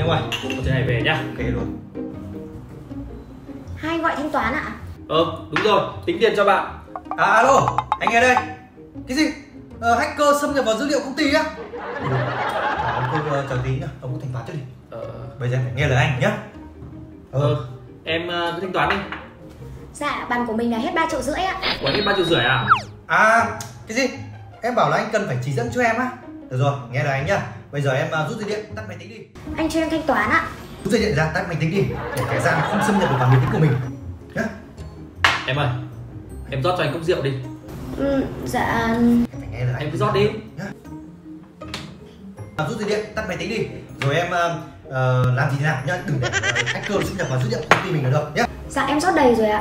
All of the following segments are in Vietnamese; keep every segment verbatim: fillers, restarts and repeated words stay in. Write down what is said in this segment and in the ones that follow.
em ơi. Có thế này về nhá. Ok luôn. Hai gọi thanh toán ạ? Ờ đúng rồi, tính tiền cho bạn. À alo, anh nghe đây. Cái gì? Ờ, hacker xâm nhập vào dữ liệu công ty á? À, ông cứ uh, chờ tí nhá, ông cứ thanh toán trước đi. Ờ Bây giờ phải nghe lời anh nhá. Ờ em uh, cứ thanh toán đi. Dạ, bàn của mình là hết ba triệu rưỡi ạ. Quả hết ba triệu rưỡi à? À, cái gì? Em bảo là anh cần phải chỉ dẫn cho em á. Được rồi, nghe lời anh nhá. Bây giờ em uh, rút dây điện, tắt máy tính đi. Anh cho em thanh toán ạ. Rút dây điện ra, tắt máy tính đi. Để kẻ gian không xâm nhập được vào máy tính của mình. Nhá. Em ơi, em rót cho anh cốc rượu đi. Ừ, dạ. Em phải nghe lời anh. Em cứ rót đi. Nhá. À, rút dây điện, tắt máy tính đi. Rồi em uh, uh, làm gì thế nào nhá. Đừng để uh, hacker xâm nhập vào dữ liệu công ty mình là được nhá. Dạ em rót đầy rồi ạ.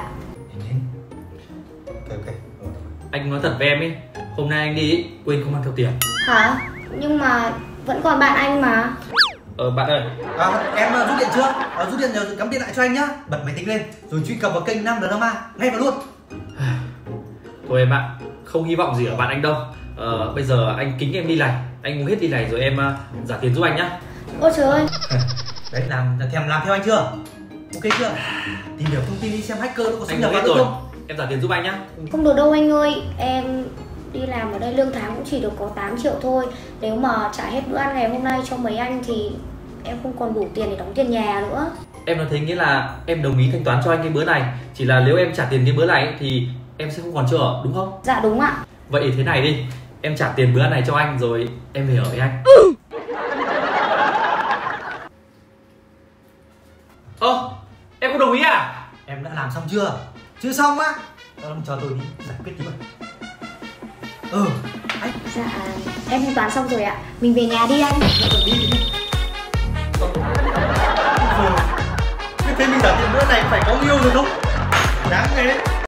Ok ok. Anh nói thật với em ấy, hôm nay anh đi ý, quên không mang theo tiền. Hả? Nhưng mà vẫn còn bạn anh mà. Ờ bạn ơi. À, em uh, rút điện chưa? À, rút điện rồi cắm điện lại cho anh nhá. Bật máy tính lên rồi truy cập vào kênh năm Drama ngay vào luôn. Thôi em ạ, không hy vọng gì ở bạn anh đâu. Ờ, bây giờ anh kính em đi này, anh muốn hết đi này rồi em uh, trả tiền giúp anh nhá. Ôi trời ơi. Đấy, làm thèm làm theo anh chưa? Ok chưa? Tìm hiểu thông tin đi xem hacker nó có xâm Anh nhập nói vào hết được rồi, không? em trả tiền giúp anh nhá. Không được đâu anh ơi. Em đi làm ở đây lương tháng cũng chỉ được có tám triệu thôi. Nếu mà trả hết bữa ăn ngày hôm nay cho mấy anh thì em không còn đủ tiền để đóng tiền nhà nữa. Em nói thế nghĩa là em đồng ý thanh toán cho anh cái bữa này. Chỉ là nếu em trả tiền cái bữa này ấy, thì em sẽ không còn chỗ ở, đúng không? Dạ đúng ạ. Vậy thế này đi, em trả tiền bữa ăn này cho anh rồi em về ở với anh. Ơ, em không đồng ý à? Em đã làm xong chưa? Chưa xong á? Ờ, chờ tôi đi giải quyết tí mà. Ừ, anh Dạ em thanh toán xong rồi ạ. Mình về nhà đi anh. đi đi. Thế mình trả tiền bữa này phải có yêu rồi không? Đáng thế.